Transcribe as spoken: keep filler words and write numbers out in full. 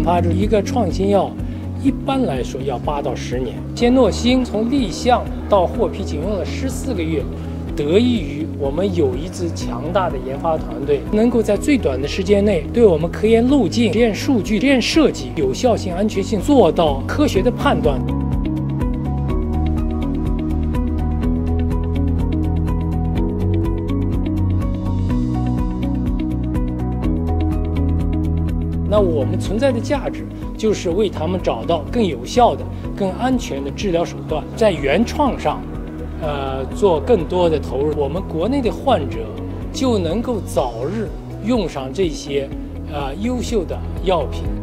研发出一个创新药，一般来说要八到十年。先诺星从立项到获批仅用了十四个月，得益于我们有一支强大的研发团队，能够在最短的时间内对我们科研路径、实验数据、实验设计、有效性、安全性做到科学的判断。那我们存在的价值就是为他们找到更有效的、更安全的治疗手段，在原创上，呃，做更多的投入，我们国内的患者就能够早日用上这些呃优秀的药品。